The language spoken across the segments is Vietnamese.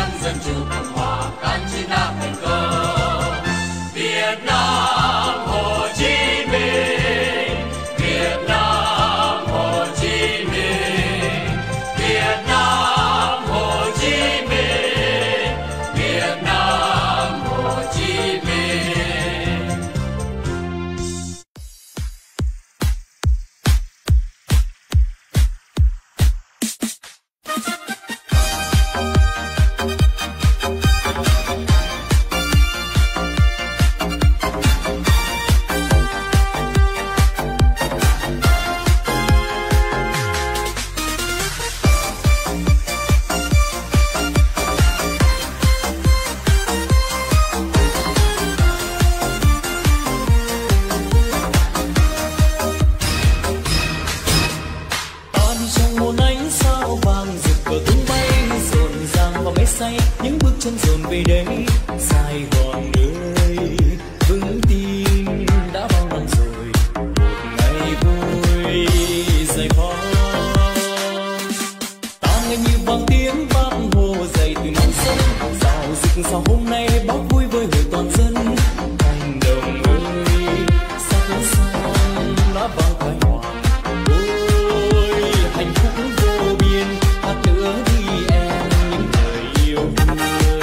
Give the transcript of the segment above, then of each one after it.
năng dân chủ cộng hòa can chiến áp thành công. Việt Nam Hồ Chí Minh, Việt Nam Hồ Chí Minh, Việt Nam Hồ Chí Minh, Việt Nam Hồ Chí Minh. Những bước chân dồn về đây Sài Gòn ơi, vững tin đã bao năm rồi, một ngày vui giải phóng. Ta nghe như vang tiếng Bác Hồ dậy từ non sông, rào rực sao hôm nay Bác vui với người toàn dân. Thành đồng ơi, sắc son đã vang khai hoàng, ôi hạnh phúc vô biên, hát nữa đi em những lời yêu thương.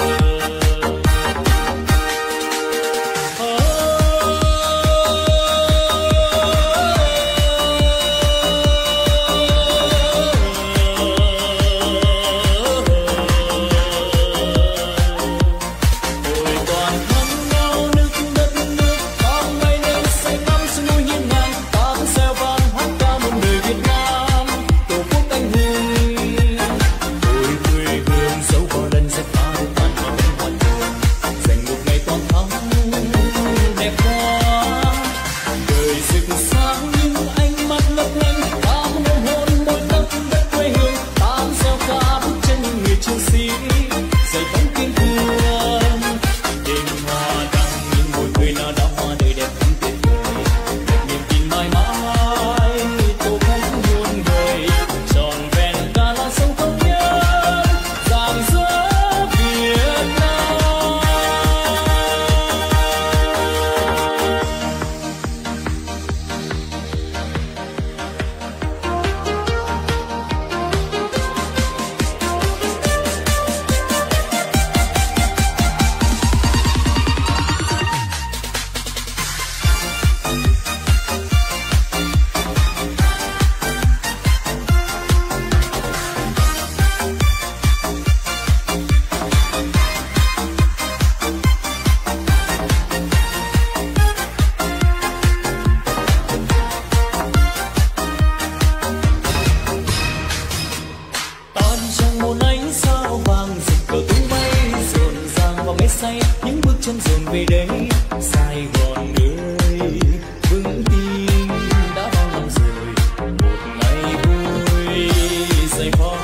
Những bước chân dồn về đây Sài Gòn ơi, vững tin đã bao năm rồi, một ngày vui giải phóng.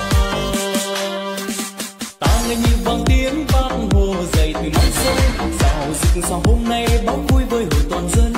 Ta nghe như vang tiếng Bác Hồ dậy từ non sông, rào rực sao hôm nay Bác vui với hội toàn dân.